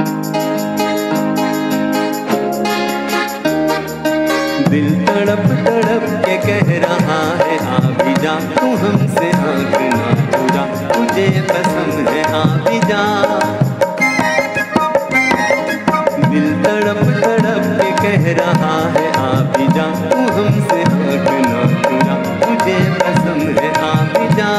दिल तड़प तड़प के कह रहा है आ भी जा, तू हमसे आँख ना चुरा, तुझे पसंद है आ भी जा। दिल तड़प तड़प के कह रहा है आ भी जा, तू हमसे आँख ना चुरा, तुझे पसंद है आ भी जा।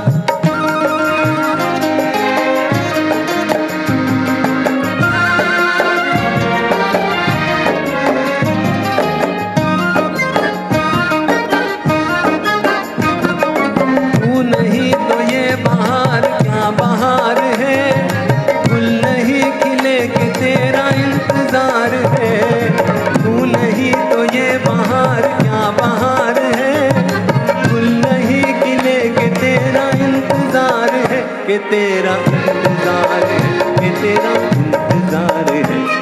बहार है, गुल नहीं खिले के तेरा इंतजार है। तू नहीं तो ये बहार क्या बहार है, गुल नहीं खिले के तेरा इंतजार है, कि तेरा इंतजार है, कि तेरा इंतजार है।